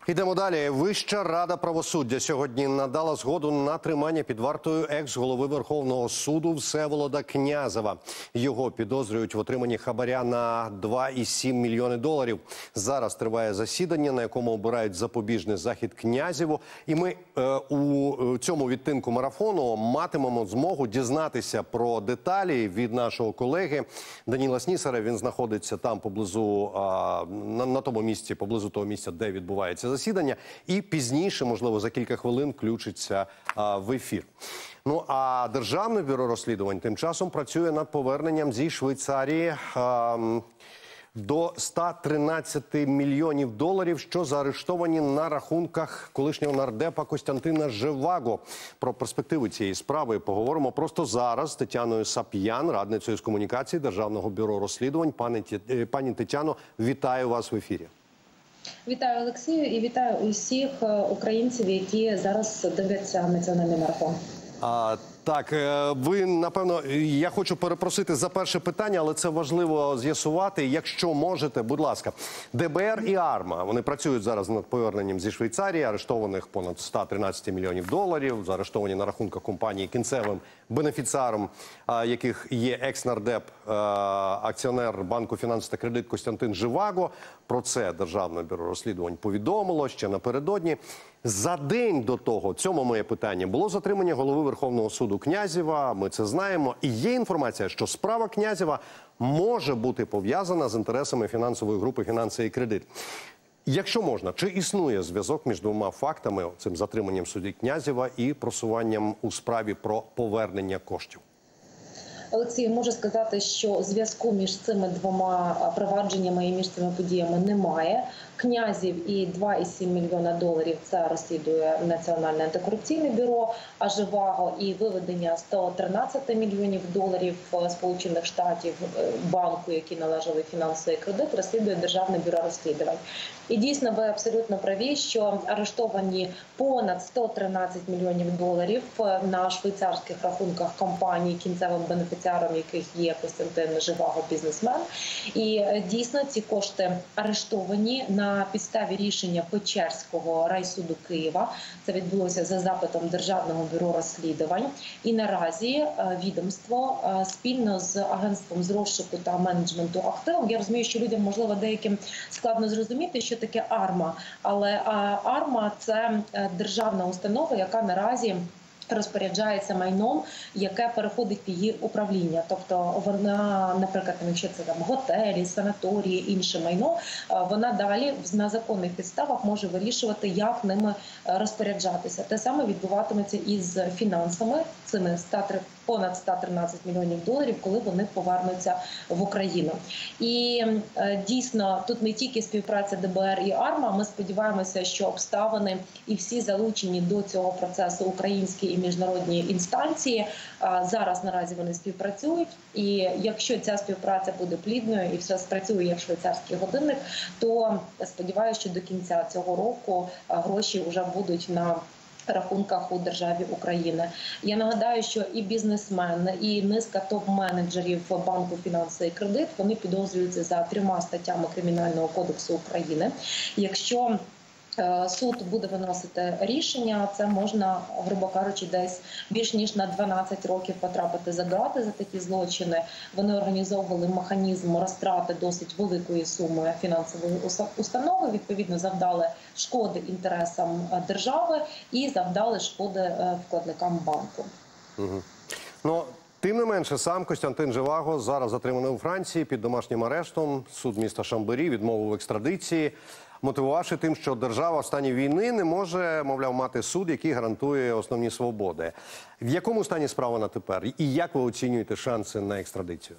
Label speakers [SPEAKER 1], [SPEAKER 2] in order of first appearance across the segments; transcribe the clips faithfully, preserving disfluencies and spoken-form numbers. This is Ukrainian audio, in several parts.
[SPEAKER 1] Ідемо далі. Вища рада правосуддя сьогодні надала згоду на тримання під вартою екс-голови Верховного суду Всеволода Князева. Його підозрюють в отриманні хабаря на два і сім мільйони доларів. Зараз триває засідання, на якому обирають запобіжний захід Князеву. І ми е, у цьому відтинку марафону матимемо змогу дізнатися про деталі від нашого колеги Даніла Снісаря. Він знаходиться там поблизу, а, на, на тому місці, поблизу того місця, де відбувається засідання, і пізніше, можливо, за кілька хвилин включиться а, в ефір. Ну, а Державне бюро розслідувань тим часом працює над поверненням зі Швейцарії а, до ста тринадцяти мільйонів доларів, що заарештовані на рахунках колишнього нардепа Костянтина Живаго. Про перспективи цієї справи поговоримо просто зараз з Тетяною Сап'ян, радницею з комунікації Державного бюро розслідувань. Пані, пані Тетяно, вітаю вас в ефірі.
[SPEAKER 2] Вітаю, Олексію, і вітаю усіх українців, які зараз дивляться національний марафон.
[SPEAKER 1] А, так, ви, напевно, я хочу перепросити за перше питання, але це важливо з'ясувати. Якщо можете, будь ласка, ДБР і АРМА, вони працюють зараз над поверненням зі Швейцарії, арештованих понад ста тринадцяти мільйонів доларів, заарештовані на рахунках компанії кінцевим бенефіціаром, яких є екс-нардеп, акціонер банку «Фінанси та кредит» Костянтин Живаго. Про це Державне бюро розслідувань повідомило ще напередодні. За день до того, цьому моє питання, було затримання голови Верховного суду Князєва, ми це знаємо. І є інформація, що справа Князєва може бути пов'язана з інтересами фінансової групи «Фінанси і кредит». Якщо можна, чи існує зв'язок між двома фактами, цим затриманням судді Князєва і просуванням у справі про повернення коштів?
[SPEAKER 2] Олексій, можу сказати, що зв'язку між цими двома провадженнями і між цими подіями немає. Князів і два і сім мільйона доларів – це розслідує Національне антикорупційне бюро, а Живаго і виведення ста тринадцяти мільйонів доларів Сполучених Штатів банку, які належали фінансовий кредит, розслідує Державне бюро розслідувань. І дійсно, ви абсолютно праві, що арештовані понад сто тринадцять мільйонів доларів на швейцарських рахунках компаній, кінцевим бенефіціаром яких є Костянтин Живаго, бізнесмен. І дійсно ці кошти арештовані на на підставі рішення Печерського райсуду Києва. Це відбулося за запитом Державного бюро розслідувань. І наразі відомство спільно з агентством з розшуку та менеджменту активів, я розумію, що людям, можливо, деяким складно зрозуміти, що таке АРМА, але АРМА – це державна установа, яка наразі розпоряджається майном, яке переходить в її управління. Тобто вона, наприклад, якщо це там готелі, санаторії, інше майно, вона далі на законних підставах може вирішувати, як ними розпоряджатися. Те саме відбуватиметься із фінансами, цими понад ста тринадцяти мільйонів доларів, коли вони повернуться в Україну. І дійсно, тут не тільки співпраця ДБР і АРМА, ми сподіваємося, що обставини і всі залучені до цього процесу українські і міжнародні інстанції, зараз наразі вони співпрацюють. І якщо ця співпраця буде плідною і все спрацює як швейцарський годинник, то сподіваюся, що до кінця цього року гроші вже будуть на рахунках у державі України. Я нагадаю, що і бізнесмен, і низка топ-менеджерів банку «Фінанси і кредит», вони підозрюються за трьома статтями Кримінального кодексу України. Якщо суд буде виносити рішення, це можна, грубо кажучи, десь більш ніж на дванадцять років потрапити за ґрати за такі злочини. Вони організовували механізм розтрати досить великої суми фінансової установи, відповідно завдали шкоди інтересам держави і завдали шкоди вкладникам банку.
[SPEAKER 1] Угу. Ну, тим не менше, сам Костянтин Живаго зараз затриманий у Франції під домашнім арештом. Суд міста Шамбері відмовив екстрадиції, мотивувавши тим, що держава в стані війни не може, мовляв, мати суд, який гарантує основні свободи. В якому стані справа на тепер? І як ви оцінюєте шанси на екстрадицію?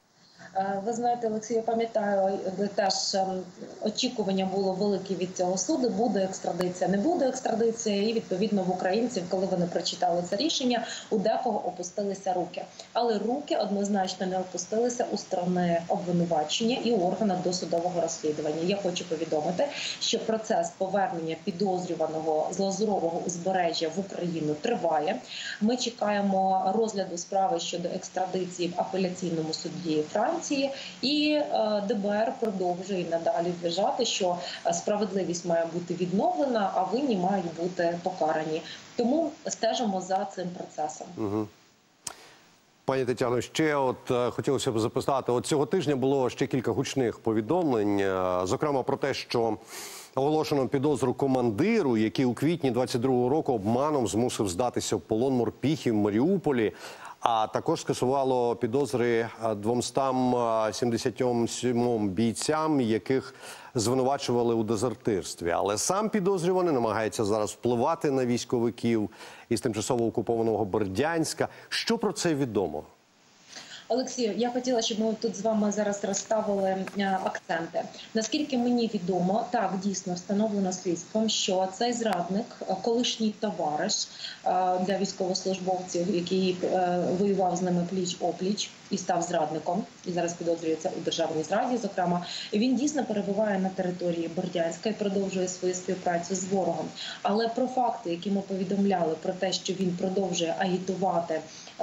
[SPEAKER 2] Ви знаєте, Олексій, я пам'ятаю, теж очікування було велике від цього суду. Буде екстрадиція, не буде екстрадиція. І, відповідно, в українців, коли вони прочитали це рішення, у декого опустилися руки. Але руки однозначно не опустилися у сторони обвинувачення і органів досудового розслідування. Я хочу повідомити, що процес повернення підозрюваного з Лазурового узбережжя в Україну триває. Ми чекаємо розгляду справи щодо екстрадиції в апеляційному суді Франції. інформації, і ДБР продовжує надалі вважати, що справедливість має бути відновлена, а винні мають бути покарані. Тому стежимо за цим процесом.
[SPEAKER 1] Угу. Пані Тетяно, ще от е, хотілося б запитати, от цього тижня було ще кілька гучних повідомлень, е, зокрема про те, що оголошено підозру командиру, який у квітні двадцять другого року обманом змусив здатися в полон морпіхів в Маріуполі, а також скасувало підозри двомстам сімдесятьом сімом бійцям, яких звинувачували у дезертирстві. Але сам підозрюваний намагається зараз впливати на військовиків із тимчасово окупованого Бердянська. Що про це відомо?
[SPEAKER 2] Олексію, я хотіла, щоб ми тут з вами зараз розставили акценти. Наскільки мені відомо, так, дійсно встановлено слідством, що цей зрадник, колишній товариш для військовослужбовців, який воював з ними пліч-опліч і став зрадником, і зараз підозрюється у державній зраді, зокрема, він дійсно перебуває на території Бердянська і продовжує свою співпрацю з ворогом. Але про факти, які ми повідомляли, про те, що він продовжує агітувати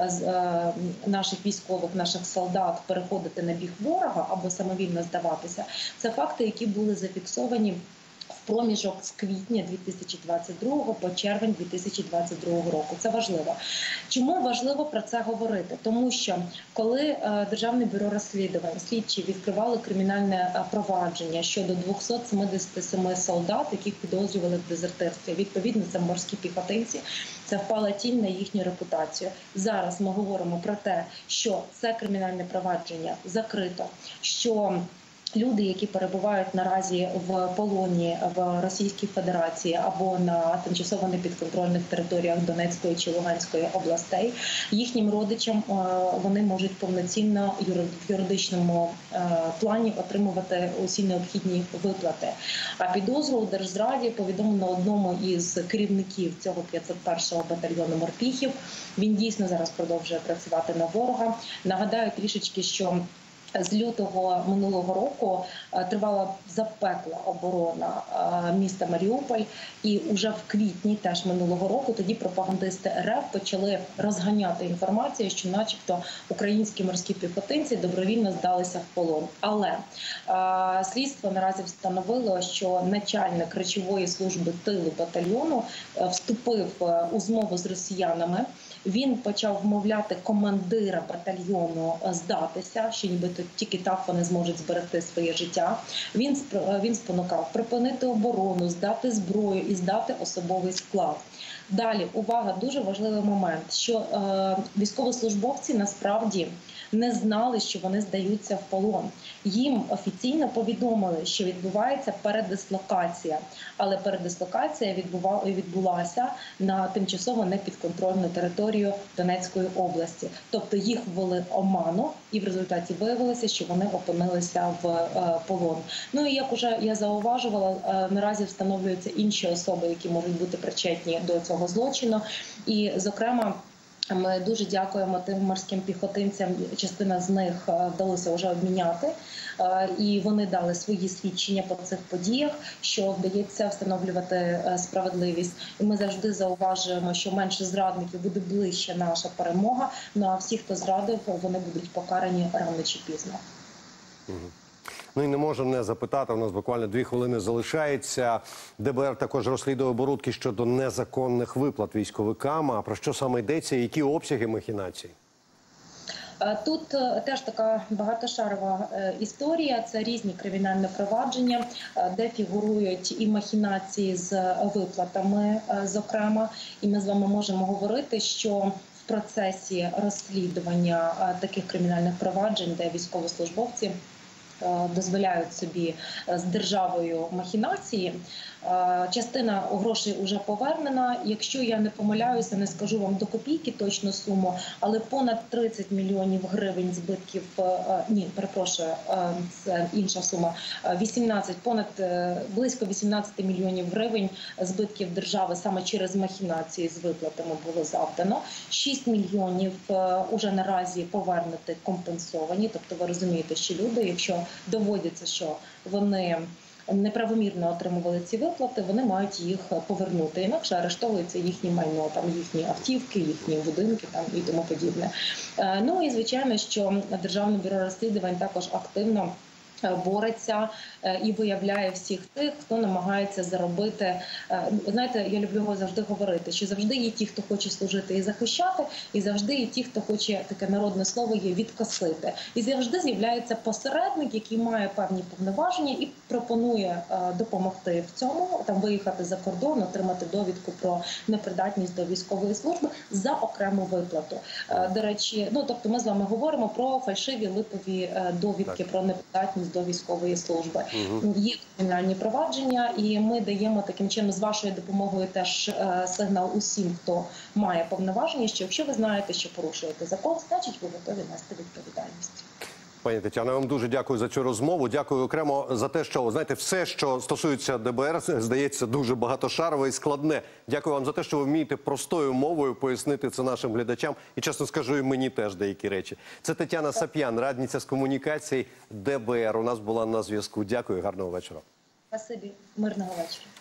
[SPEAKER 2] наших військових, наших солдат переходити на бік ворога або самовільно здаватися, це факти, які були зафіксовані в проміжок з квітня дві тисячі двадцять другого по червень дві тисячі двадцять другого року. Це важливо. Чому важливо про це говорити? Тому що коли Державне бюро розслідувань, слідчі відкривали кримінальне провадження щодо двохсот сімдесяти семи солдат, яких підозрювали в дезертирстві, відповідно, це морські піхотинці, це впала тінь на їхню репутацію. Зараз ми говоримо про те, що це кримінальне провадження закрито, що люди, які перебувають наразі в полоні в Російській Федерації або на тимчасово непідконтрольних територіях Донецької чи Луганської областей, їхнім родичам вони можуть повноцінно в юридичному плані отримувати усі необхідні виплати. А підозру у держзраді повідомлено одному із керівників цього п'ятсот першого батальйону морпіхів. Він дійсно зараз продовжує працювати на ворога. Нагадаю трішечки, що з лютого минулого року тривала запекла оборона міста Маріуполь, і уже в квітні теж минулого року тоді пропагандисти РФ почали розганяти інформацію, що начебто українські морські піхотинці добровільно здалися в полон. Але а, слідство наразі встановило, що начальник речової служби тилу батальйону вступив у змову з росіянами. Він почав вмовляти командира батальйону здатися, що нібито тільки так вони зможуть зберегти своє життя. Він, він спонукав припинити оборону, здати зброю і здати особовий склад. Далі, увага, дуже важливий момент, що е, військовослужбовці насправді не знали, що вони здаються в полон. Їм офіційно повідомили, що відбувається передислокація, але передислокація відбулася на тимчасово непідконтрольну територію Донецької області. Тобто їх ввели оману, і в результаті виявилося, що вони опинилися в е, полон. Ну і як уже я зауважувала, е, наразі встановлюються інші особи, які можуть бути причетні до цього злочину. І, зокрема, ми дуже дякуємо тим морським піхотинцям. Частина з них вдалося вже обміняти, і вони дали свої свідчення по цих подіях, що вдається встановлювати справедливість. І ми завжди зауважуємо, що менше зрадників буде ближче наша перемога. Ну а всі, хто зрадив, вони будуть покарані рано чи пізно.
[SPEAKER 1] Ну і не можу не запитати, у нас буквально дві хвилини залишається. ДБР також розслідує оборудки щодо незаконних виплат військовикам. А про що саме йдеться, які обсяги махінацій?
[SPEAKER 2] Тут теж така багатошарова історія. Це різні кримінальні провадження, де фігурують і махінації з виплатами, зокрема. І ми з вами можемо говорити, що в процесі розслідування таких кримінальних проваджень, де військовослужбовці дозволяють собі з державою махінації. Частина грошей вже повернена. Якщо я не помиляюся, не скажу вам до копійки точну суму, але понад тридцять мільйонів гривень збитків, ні, перепрошую, це інша сума, вісімнадцять, понад близько вісімнадцять мільйонів гривень збитків держави саме через махінації з виплатами було завдано. шість мільйонів уже наразі повернути компенсовані. Тобто ви розумієте, що люди, якщо доводиться, що вони неправомірно отримували ці виплати, вони мають їх повернути. Інакше арештовується їхнє майно, там їхні автівки, їхні будинки там і тому подібне. Ну і звичайно, що Державне бюро розслідувань також активно бореться і виявляє всіх тих, хто намагається заробити. Знаєте, я люблю його завжди говорити, що завжди є ті, хто хоче служити і захищати, і завжди є ті, хто хоче, таке народне слово є, відкосити. І завжди з'являється посередник, який має певні повноваження і пропонує допомогти в цьому, там виїхати за кордон, отримати довідку про непридатність до військової служби за окрему виплату. До речі, ну тобто ми з вами говоримо про фальшиві липові довідки про непридатність до військової служби. Угу. Є кримінальні провадження, і ми даємо таким чином з вашою допомогою теж е, сигнал усім, хто має повноваження, що якщо ви знаєте, що порушуєте закон, значить ви готові нести відповідальність.
[SPEAKER 1] Пані Тетяно, я вам дуже дякую за цю розмову. Дякую окремо за те, що, знаєте, все, що стосується ДБР, здається, дуже багатошарове і складне. Дякую вам за те, що ви вмієте простою мовою пояснити це нашим глядачам. І, чесно скажу, і мені теж деякі речі. Це Тетяна Сап'ян, радниця з комунікацій ДБР. У нас була на зв'язку. Дякую, гарного вечора.
[SPEAKER 2] Спасибі, мирного вечора.